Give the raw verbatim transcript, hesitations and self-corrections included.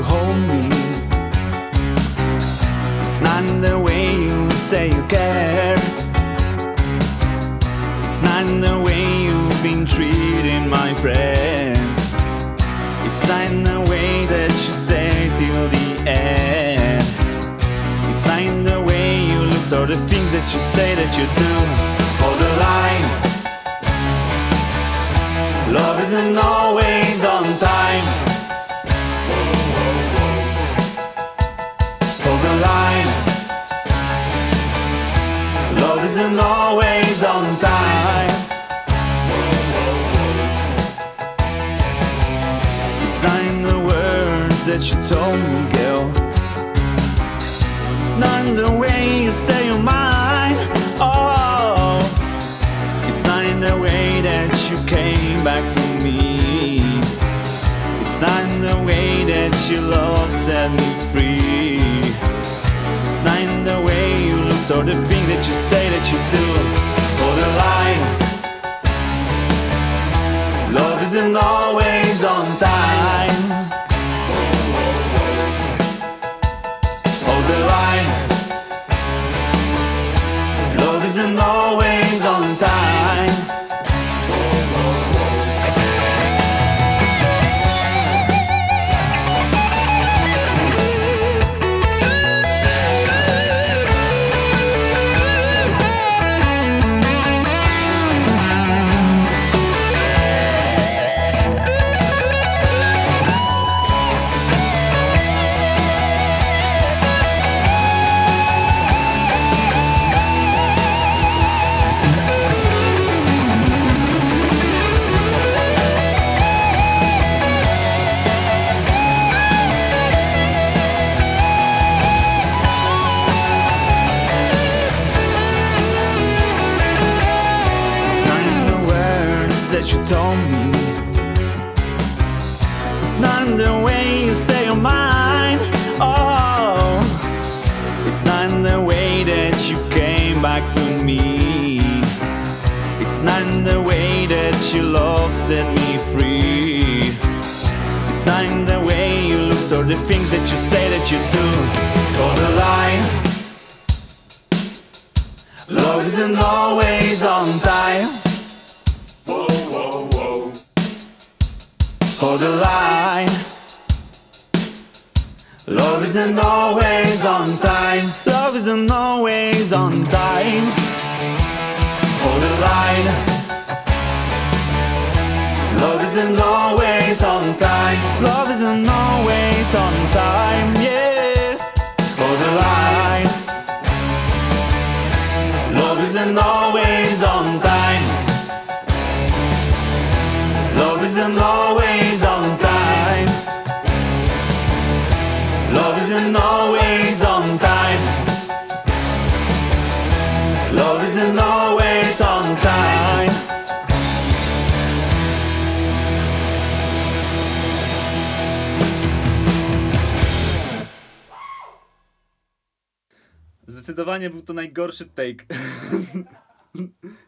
hold me. It's not in the way you say you care. It's not in the way you've been treating my friends. It's not in the way that you stay till the end. It's not in the way you look or the things that you say that you do. Hold the line. Love isn't always on time. Hold the line. Love isn't always on time. It's not in the words that you told me, girl. It's not in the way you say you're mine. Oh, it's not in the way that you came back to me. It's not in the way that your love set me free. It's not in the way you look or the thing that you say that you do. Hold the line. Love isn't always on time. Hold the line. Love isn't always on time. That you told me. It's not in the way you say you're mine. Oh, it's not in the way that you came back to me. It's not in the way that your love set me free. It's not in the way you look or the things that you say that you do. Hold the line. Love isn't always on time. Hold the line. Love isn't always on time. Love isn't always on time. Hold the line. Love isn't always on time. Love isn't always on time. Yeah. Hold the line. Love isn't always on time. Love isn't always on time. Love isn't always on time. Love isn't always on time. Zdecydowanie był to najgorszy take.